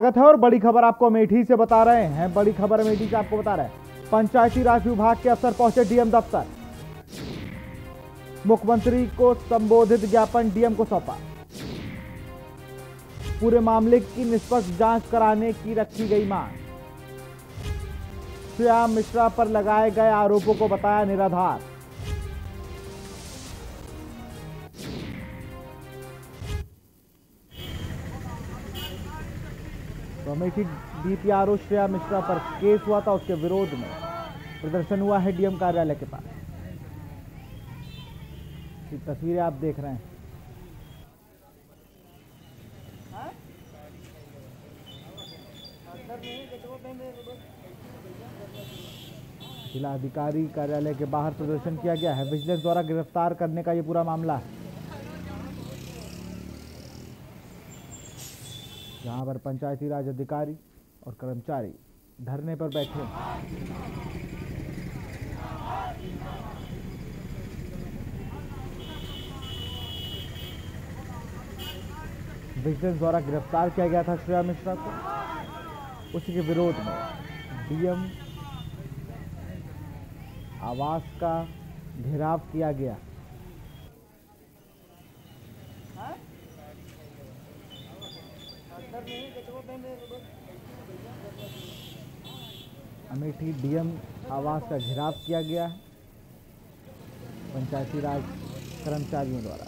है और बड़ी खबर आपको अमेठी से बता रहे हैं। बड़ी खबर अमेठी से आपको बता रहे हैं, पंचायती राज विभाग के अफसर पहुंचे डीएम दफ्तर। मुख्यमंत्री को संबोधित ज्ञापन डीएम को सौंपा। पूरे मामले की निष्पक्ष जांच कराने की रखी गई मांग। श्रेया मिश्रा पर लगाए गए आरोपों को बताया निराधार। तो अमेठी डीपीआरओ श्रेया मिश्रा पर केस हुआ था, उसके विरोध में प्रदर्शन हुआ है डीएम कार्यालय के पास। ये तस्वीरें आप देख रहे हैं। जिलाधिकारी कार्यालय के बाहर प्रदर्शन किया गया है। विजिलेंस द्वारा गिरफ्तार करने का ये पूरा मामला है, जहां पर पंचायती राज अधिकारी और कर्मचारी धरने पर बैठे हैं। विजिलेंस द्वारा गिरफ्तार किया गया था श्रेया मिश्रा को, उसी के विरोध में डीएम आवास का घेराव किया गया। अमेठी डीएम आवास का घेराव किया गया है पंचायती राज कर्मचारियों द्वारा।